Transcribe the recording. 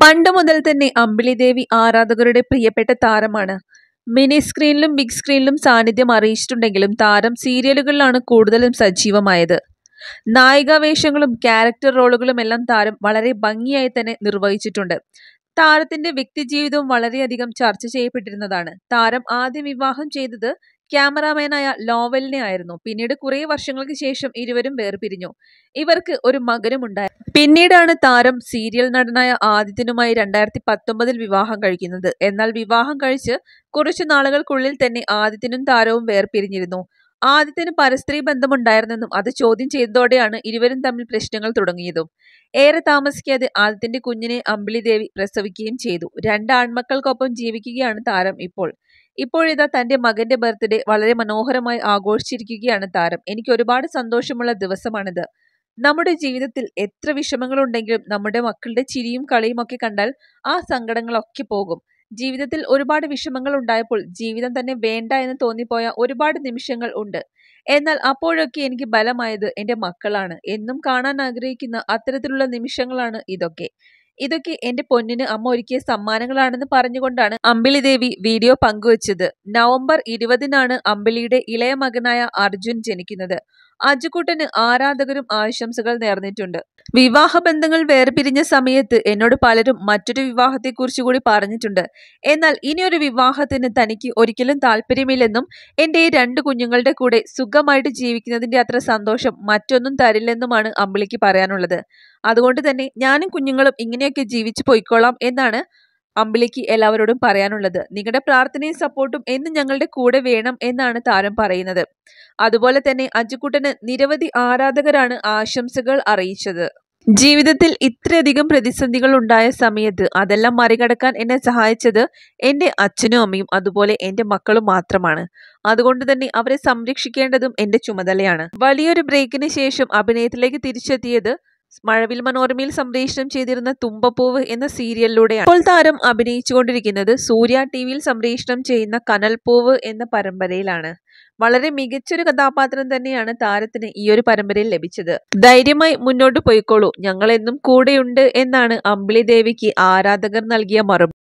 പണ്ട് മുതൽ തന്നെ അമ്പിളി ദേവി ആരാധകരുടെ പ്രിയപ്പെട്ട താരമാണ്. മിനി സ്ക്രീനിലും ബിഗ് സ്ക്രീനിലും സാന്നിധ്യം അറിയിച്ചിട്ടുണ്ടെങ്കിലും താരം സീരിയലുകളിലാണ് കൂടുതലും സജീവമായത്. നായികാവേഷങ്ങളും ക്യാരക്ടർ റോളുകളുമെല്ലാം താരം വളരെ ഭംഗിയായി തന്നെ നിർവഹിച്ചിട്ടുണ്ട്. താരത്തിന്റെ വ്യക്തിജീവിതവും വളരെയധികം ചർച്ച ചെയ്യപ്പെട്ടിരുന്നതാണ്. താരം ആദ്യം വിവാഹം ചെയ്തത് ക്യാമറാമാനായ ലോവലിനെ ആയിരുന്നു. പിന്നീട് കുറെ വർഷങ്ങൾക്ക് ശേഷം ഇരുവരും വേർപിരിഞ്ഞു. ഇവർക്ക് ഒരു മകനുമുണ്ടായി. പിന്നീടാണ് താരം സീരിയൽ നടനായ ആദിത്യനുമായി 2019 വിവാഹം കഴിക്കുന്നത്. എന്നാൽ വിവാഹം കഴിച്ച് കുറച്ചു നാളുകൾക്കുള്ളിൽ തന്നെ ആദിത്യനും താരവും വേർപിരിഞ്ഞിരുന്നു. ആദിത്യന് പരസ്ത്രീ ബന്ധമുണ്ടായിരുന്നെന്നും അത് ചോദ്യം ചെയ്തതോടെയാണ് ഇരുവരും തമ്മിൽ പ്രശ്നങ്ങൾ തുടങ്ങിയതും. ഏറെ താമസിക്കാതെ ആദിത്യന്റെ കുഞ്ഞിനെ അമ്പിളി ദേവി പ്രസവിക്കുകയും ചെയ്തു. 2 ആൺമക്കൾക്കൊപ്പം ജീവിക്കുകയാണ് താരം ഇപ്പോഴിതാ തന്റെ മകന്റെ ബർത്ത്ഡേ വളരെ മനോഹരമായി ആഘോഷിച്ചിരിക്കുകയാണ് താരം. എനിക്ക് ഒരുപാട് സന്തോഷമുള്ള ദിവസമാണിത്. നമ്മുടെ ജീവിതത്തിൽ എത്ര വിഷമങ്ങളുണ്ടെങ്കിലും നമ്മുടെ മക്കളുടെ ചിരിയും കളിയും ഒക്കെ കണ്ടാൽ ആ സങ്കടങ്ങളൊക്കെ പോകും. ജീവിതത്തിൽ ഒരുപാട് വിഷമങ്ങൾ ഉണ്ടായപ്പോൾ ജീവിതം തന്നെ വേണ്ട എന്ന് തോന്നിപ്പോയ ഒരുപാട് നിമിഷങ്ങൾ ഉണ്ട്. എന്നാൽ അപ്പോഴൊക്കെ എനിക്ക് ബലമായത് എന്റെ മക്കളാണ്. എന്നും കാണാൻ ആഗ്രഹിക്കുന്ന അത്തരത്തിലുള്ള നിമിഷങ്ങളാണ് ഇതൊക്കെ എന്റെ പൊന്നിന് അമ്മ ഒരുക്കിയ സമ്മാനങ്ങളാണെന്ന് പറഞ്ഞുകൊണ്ടാണ് അമ്പിളി ദേവി വീഡിയോ പങ്കുവച്ചത്. നവംബർ 20-നാണ് അമ്പിളിയുടെ ഇളയ മകനായ അർജുൻ ജനിക്കുന്നത്. അജുക്കുട്ടന് ആരാധകരും ആശംസകൾ നേർന്നിട്ടുണ്ട്. വിവാഹ ബന്ധങ്ങൾ വേർപിരിഞ്ഞ സമയത്ത് എന്നോട് പലരും മറ്റൊരു വിവാഹത്തെക്കുറിച്ച് കൂടി പറഞ്ഞിട്ടുണ്ട്. എന്നാൽ ഇനിയൊരു വിവാഹത്തിന് തനിക്ക് ഒരിക്കലും താല്പര്യമില്ലെന്നും എന്റെ ഈ 2 കുഞ്ഞുങ്ങളുടെ കൂടെ സുഖമായിട്ട് ജീവിക്കുന്നതിന്റെ അത്ര സന്തോഷം മറ്റൊന്നും തരില്ലെന്നുമാണ് അമ്പിളിക്ക് പറയാനുള്ളത്. അതുകൊണ്ട് തന്നെ ഞാനും കുഞ്ഞുങ്ങളും ഇങ്ങനെയൊക്കെ ജീവിച്ചു പോയിക്കോളാം എന്നാണ് അമ്പിളിക്ക് എല്ലാവരോടും പറയാനുള്ളത്. നിങ്ങളുടെ പ്രാർത്ഥനയും സപ്പോർട്ടും എന്നും ഞങ്ങളുടെ കൂടെ വേണം എന്നാണ് താരം പറയുന്നത്. അതുപോലെ തന്നെ അജുക്കുട്ടന് നിരവധി ആരാധകരാണ് ആശംസകൾ അറിയിച്ചത്. ജീവിതത്തിൽ ഇത്രയധികം പ്രതിസന്ധികൾ ഉണ്ടായ സമയത്ത് അതെല്ലാം മറികടക്കാൻ എന്നെ സഹായിച്ചത് എന്റെ അച്ഛനും അമ്മയും അതുപോലെ എന്റെ മക്കളും മാത്രമാണ്. അതുകൊണ്ട് തന്നെ അവരെ സംരക്ഷിക്കേണ്ടതും എന്റെ ചുമതലയാണ്. വലിയൊരു ബ്രേക്കിന് ശേഷം അഭിനയത്തിലേക്ക് തിരിച്ചെത്തിയത് മഴവിൽ മനോരമയിൽ സംപ്രേഷണം ചെയ്തിരുന്ന തുമ്പപ്പൂവ് എന്ന സീരിയലിലൂടെയാണ്. ഇപ്പോൾ താരം അഭിനയിച്ചുകൊണ്ടിരിക്കുന്നത് സൂര്യ ടിവിയിൽ സംപ്രേഷണം ചെയ്യുന്ന കനൽപ്പൂവ് എന്ന പരമ്പരയിലാണ്. വളരെ മികച്ചൊരു കഥാപാത്രം തന്നെയാണ് താരത്തിന് ഈ ഒരു പരമ്പരയിൽ ലഭിച്ചത്. ധൈര്യമായി മുന്നോട്ട് പോയിക്കോളൂ, ഞങ്ങൾ എന്നും കൂടെയുണ്ട് എന്നാണ് അമ്പിളി ദേവിക്ക് ആരാധകർ നൽകിയ മറുപടി.